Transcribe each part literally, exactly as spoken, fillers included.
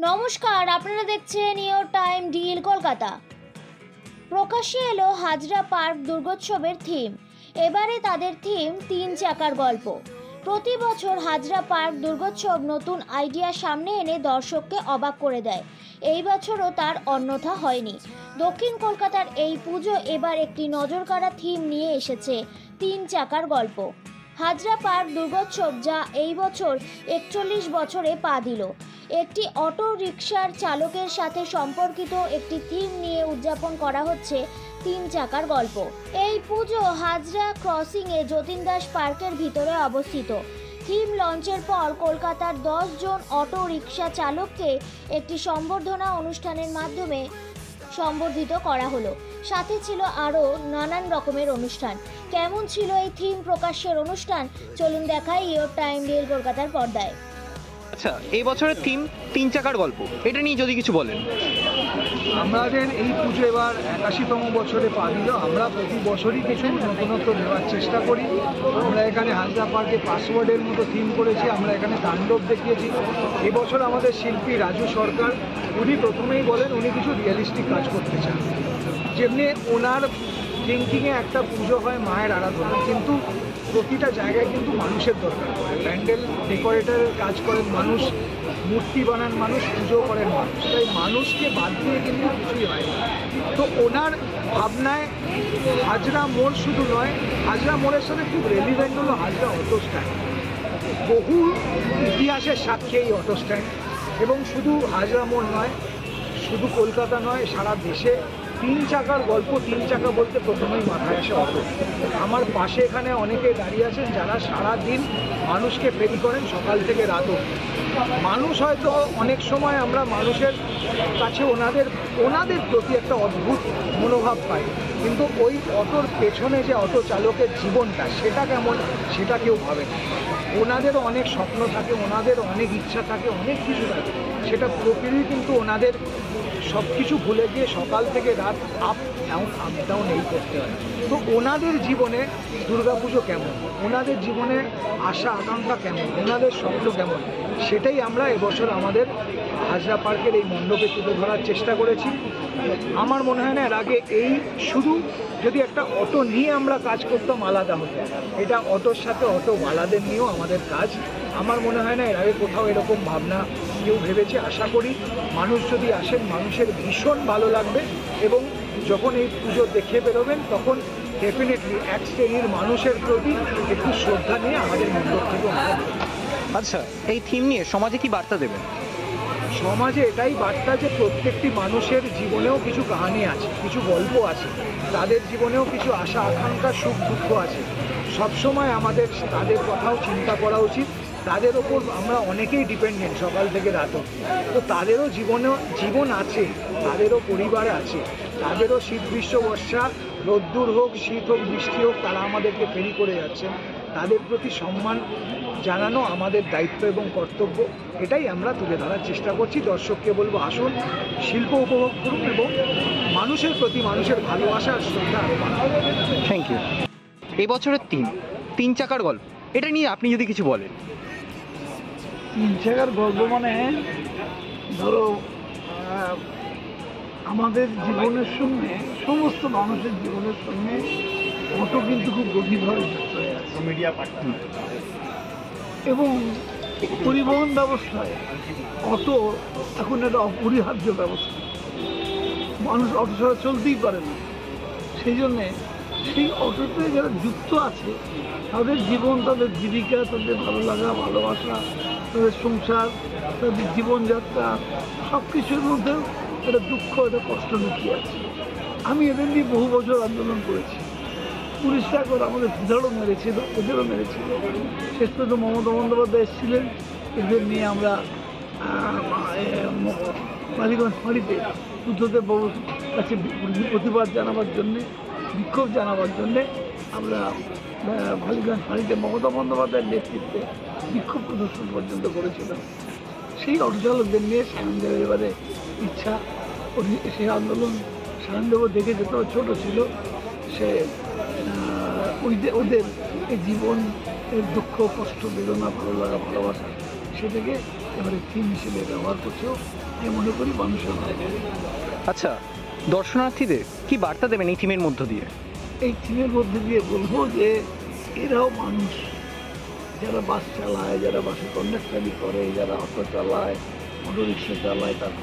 নমস্কার, আপনারা দেখছেন ইয়োর টাইম ডিল কলকাতা। প্রকাশ্যে এলো হাজরা পার্ক দুর্গোৎসবের থিম। এবারে তাদের থিম তিন চাকার গল্প। প্রতি বছর হাজরা পার্ক দুর্গোৎসব নতুন আইডিয়া সামনে এনে দর্শককে অবাক করে দেয়। এই বছরও তার অন্যথা হয়নি। দক্ষিণ কলকাতার এই পুজো এবার একটি নজরকাড়া থিম নিয়ে এসেছে, তিন চাকার গল্প। হাজরা পার্ক দুর্গোৎসব যা এই বছর একচল্লিশ বছরে পা দিল। একটি অটো রিকশার চালকের সাথে সম্পর্কিত একটি থিম নিয়ে উদযাপন করা হচ্ছে তিন চাকার গল্প। এই পুজো হাজরা ক্রসিংয়ে যতীন দাস পার্কের ভিতরে অবস্থিত। থিম লঞ্চের পর কলকাতার দশ জন অটো রিকশা চালককে একটি সম্বর্ধনা অনুষ্ঠানের মাধ্যমে সম্বর্ধিত করা হলো। সাথে ছিল আরও নানান রকমের অনুষ্ঠান। কেমন ছিল এই থিম প্রকাশের অনুষ্ঠান, চলুন দেখাই ইয়োর টাইম ডিল কলকাতার পর্দায়। আচ্ছা, এই বছরের থিম তিন চাকার গল্প, এটা নিয়ে যদি কিছু বলেন। আমাদের এই পুজো এবার একাশিতম বছরে পা দিল। আমরা প্রতি বছরই কিছু নতুনত্ব দেওয়ার চেষ্টা করি। আমরা এখানে হাজরা পার্কে পাসওয়ার্ডের মতো থিম করেছি, আমরা এখানে তাণ্ডব দেখিয়েছি। এবছর আমাদের শিল্পী রাজু সরকার, উনি প্রথমেই বলেন উনি কিছু রিয়েলিস্টিক কাজ করতে চান। যেমনি ওনার থিঙ্কিংয়ে একটা পুজো হয় মায়ের আরাধনা, কিন্তু প্রতিটা জায়গায় কিন্তু মানুষের দরকার পড়ে। প্যান্ডেল ডেকোরেটরের কাজ করেন মানুষ, মূর্তি বানান মানুষ, পুজো করেন মানুষ, তাই মানুষকে বাদ দিয়ে কিন্তু কিছুই হয় না। তো ওনার ভাবনায় হাজরা মোড় শুধু নয়, হাজরা মোড়ের সাথে খুব রেলিভেন্ট হলো হাজরা অটো স্ট্যান্ড। বহু ইতিহাসের সাক্ষী এই অটো স্ট্যান্ড, এবং শুধু হাজরা মোড় নয়, শুধু কলকাতা নয়, সারা দেশে তিন চাকার গল্প। তিন চাকা বলতে প্রথমেই মাথায় আসে অটো। আমার পাশে এখানে অনেকে দাঁড়িয়ে আছেন যারা সারা দিন মানুষকে ফেরি করেন, সকাল থেকে রাত অবধি। মানুষ হয়তো অনেক সময় আমরা মানুষের কাছে ওনাদের ওনাদের প্রতি একটা অদ্ভুত মনোভাব পাই, কিন্তু ওই অটোর পেছনে যে অটো চালকের জীবনটা সেটা কেমন সেটা কেউ ভাবে না। ওনাদেরও অনেক স্বপ্ন থাকে, ওনাদের অনেক ইচ্ছা থাকে, অনেক কিছু থাকে। সেটা পুরোপুরি কিন্তু ওনাদের সব কিছু ভুলে গিয়ে সকাল থেকে রাত আপ ডাউন আপ ডাউন এই করতে হয়। তো ওনাদের জীবনে দুর্গাপুজো কেমন, ওনাদের জীবনে আশা আকাঙ্ক্ষা কেমন, ওনাদের স্বপ্ন কেমন, সেটাই আমরা এবছর আমাদের হাজরা পার্কের এই মণ্ডপে তুলে ধরার চেষ্টা করেছি। আমার মনে হয় না এর আগে এই শুধু যদি একটা অটো নিয়ে আমরা কাজ করতাম আলাদা হতো, এটা অটোর সাথে অটোওয়ালাদের নিয়েও আমাদের কাজ। আমার মনে হয় না এর আগে কোথাও এরকম ভাবনা কেউ ভেবেছে। আশা করি মানুষ যদি আসেন মানুষের ভীষণ ভালো লাগবে, এবং যখন এই পুজো দেখে বেরোবেন তখন ডেফিনেটলি এক শ্রেণীর মানুষের প্রতি একটু শ্রদ্ধা নিয়ে আমাদের মণ্ডপ থেকে ওনারা। আচ্ছা, এই থিম নিয়ে সমাজে কি বার্তা দেবেন? সমাজে এটাই বার্তা যে প্রত্যেকটি মানুষের জীবনেও কিছু কাহিনী আছে, কিছু গল্প আছে, তাদের জীবনেও কিছু আশা আকাঙ্ক্ষা সুখ দুঃখ আছে। সবসময় আমাদের তাদের কথাও চিন্তা করা উচিত। তাদের ওপর আমরা অনেকেই ডিপেন্ডেন্ট সকাল থেকে রাত, তো তাদেরও জীবনেও জীবন আছে, তাদেরও পরিবার আছে, তাদেরও শীত গ্রীষ্ম বর্ষা রোদ্দুর হোক শীত হোক বৃষ্টি হোক তারা আমাদেরকে ফেরি করে যাচ্ছেন। তাদের প্রতি সম্মান জানানো আমাদের দায়িত্ব এবং কর্তব্য। এটাই আমরা তুলে ধরার চেষ্টা করছি। দর্শককে বলবো আসুন, শিল্প উপভোগ করুন এবং মানুষের প্রতি মানুষের ভালোবাসা আর শ্রদ্ধা আরও বাড়ান। Thank you. এই বছরের থিম তিন চাকার গল্প, এটা নিয়ে আপনি যদি কিছু বলেন। তিন চাকার গল্প মানে ধরো আমাদের জীবনের সঙ্গে, সমস্ত মানুষের জীবনের সঙ্গে অটো কিন্তু খুব গভীরভাবে যুক্ত হয়ে আছে। মিডিয়া এবং পরিবহন ব্যবস্থায় অটো এখন একটা অপরিহার্য ব্যবস্থা। মানুষ অটো ছাড়া চলতেই পারে না। সেই জন্যে সেই অটোতে যারা যুক্ত আছে তাদের জীবন, তাদের জীবিকা, তাদের ভালো লাগা ভালোবাসা, তাদের সংসার, তাদের জীবনযাত্রা সব কিছুর মধ্যেও একটা দুঃখ, একটা কষ্ট লুকিয়ে আছে। আমি এদের নিয়ে বহু বছর আন্দোলন করেছি। পুলিশরা একবার আমাদের ধীরও মেরেছিল, এদেরও মেরেছিল। শেষ পর্যন্ত মমতা বন্দ্যোপাধ্যায় এসেছিলেন, এদের নিয়ে আমরা মালিগঞ্জ ফাঁড়িতে বুদ্ধদেব বাবুর কাছে প্রতিবাদ জানাবার জন্যে, বিক্ষোভ জানাবার জন্যে আমরা মালিগঞ্জ ফাঁড়িতে মমতা বন্দ্যোপাধ্যায়ের নেতৃত্বে বিক্ষোভ প্রদর্শন পর্যন্ত করেছিলাম। সেই অটো চালকদের নিয়ে সায়নদেবের এবারে ইচ্ছা, সেই আন্দোলন সায়নদেব দেখে যেত ছোট ছিল, সে ওদের এই জীবন এর দুঃখ কষ্ট বেদনা ভালো লাগা ভালোবাসা সেটাকে এবারে থিম হিসেবে ব্যবহার করছেও আমি মনে করি মানুষের ভালো। আচ্ছা, দর্শনার্থীদের কি বার্তা দেবেন এই থিমের মধ্য দিয়ে? এই থিমের মধ্যে দিয়ে বলবো যে এরাও মানুষ, যারা বাস চালায়, যারা বাসে কন্ডাক্টারি করে, যারা অটো চালায়, অটো রিক্সা চালায়, তার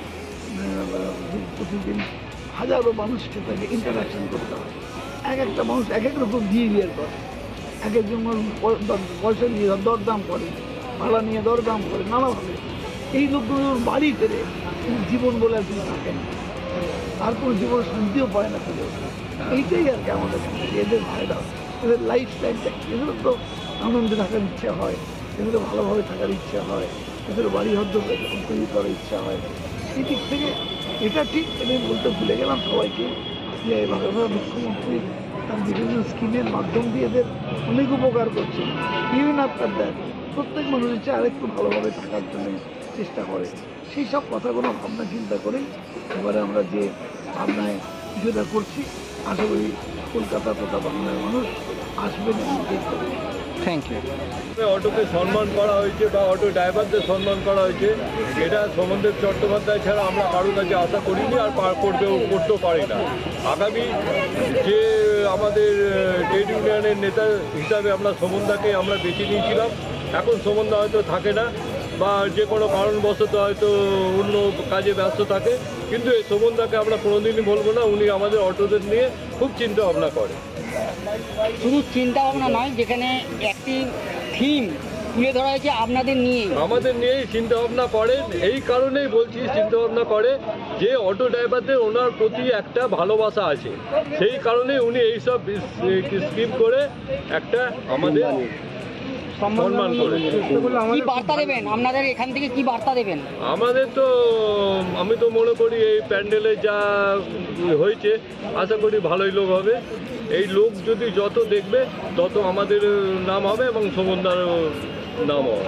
প্রতিদিন হাজারো মানুষকে তাকে ইন্টারাকশন করতে হয়। এক একটা মানুষ এক এক রকম বিহেভিয়ার করে, এক একজন মানুষ পয়সা নিয়ে দরদাম করে, ভাড়া নিয়ে দরদাম করে নানাভাবে। এই লোকগুলো বাড়ি ফেরে জীবন বলে আর কিছু থাকে না, আর কোনো জীবন শান্তিও পায় না ফেলে। এইটাই আর কি আমাদের এদের ফায়দা, এদের লাইফ স্টাইলটা। এদের তো আনন্দে থাকার ইচ্ছা হয়, এদের ভালোভাবে থাকার ইচ্ছা হয়, এদের বাড়ি হদ্দ তৈরি করার ইচ্ছা হয়। সেই দিক থেকে এটা ঠিক, এটা বলতে ভুলে গেলাম সবাইকে যে বাংলা মুখ্যমন্ত্রী তার বিভিন্ন স্কিমের মাধ্যম দিয়ে এদের অনেক উপকার করছে। বিভিন্ন আপনার দেয় প্রত্যেক মানুষের চেয়ে আরেকটু ভালোভাবে থাকার জন্য চেষ্টা করে। সেই সব কথাগুলো ভাবনা চিন্তা করেই এবারে আমরা যে ভাবনায় কিছুটা করছি, আশা করি কলকাতা তথা বাংলার মানুষ আসবেন এবং দেখবেন। Thank you. অটোকে সম্মান করা হয়েছে বা অটো ড্রাইভারদের সম্মান করা হয়েছে, এটা সমন্দেব চট্টোপাধ্যায় ছাড়া আমরা কারোর কাছে আশা করিনি আর পার করতেও করতেও পারি না। আগামী যে আমাদের ট্রেড ইউনিয়নের নেতা হিসাবে আমরা সমন্দাকে আমরা বেছে নিয়েছিলাম, এখন সমন্দা হয়তো থাকে না বা যে কোনো কারণবশত হয়তো অন্য কাজে ব্যস্ত থাকে, কিন্তু এই সমন্দাকে আমরা কোনোদিনই বলবো না, উনি আমাদের অটোদের নিয়ে খুব চিন্তা ভাবনা করে। শুধু চিন্তা ভাবনা নয়, যেখানে একটি থিম তুলে ধরা হয়েছে আপনাদের নিয়ে, আমাদের নিয়েই চিন্তা ভাবনা করেন। এই কারণেই বলছি চিন্তা ভাবনা করে যে অটো ড্রাইভারদের ওনার প্রতি একটা ভালোবাসা আছে, সেই কারণে উনি এইসব স্কিম করে একটা আমাদের সম্মান করে। কি বার্তা দেবেন আপনাদের এখান থেকে, কি বার্তা দেবেন? আমাদের তো আমি তো মনে করি এই প্যান্ডেলে যা হয়েছে আশা করি ভালোই লোক হবে। এই লোক যদি যত দেখবে তত আমাদের নাম হবে এবং সমন্দারও নাম হবে।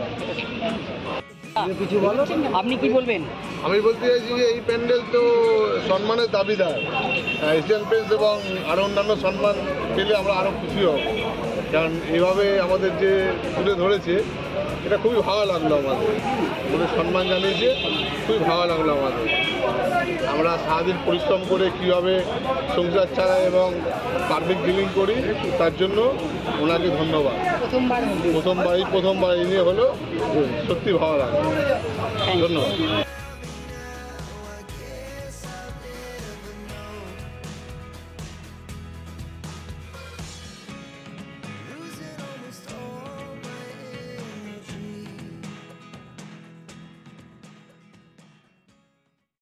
আপনি কি বলবেন? আমি বলতে চাইছি যে এই প্যান্ডেল তো সম্মানের দাবিদার, এশিয়ান পেন্টস এবং আরও অন্যান্য সম্মান পেলে আমরা আরও খুশি হব, কারণ এইভাবে আমাদের যে তুলে ধরেছে এটা খুবই ভালো লাগলো আমাদের, আমাদের সম্মান জানিয়েছে, খুবই ভালো লাগলো আমাদের। আমরা সারাদিন পরিশ্রম করে কীভাবে সংসার চালাই এবং পাবলিক ডিলিং করি, তার জন্য ওনাকে ধন্যবাদ। প্রথমবার প্রথমবারই প্রথমবার ইনি হলো, সত্যি ভালো লাগলো, ধন্যবাদ।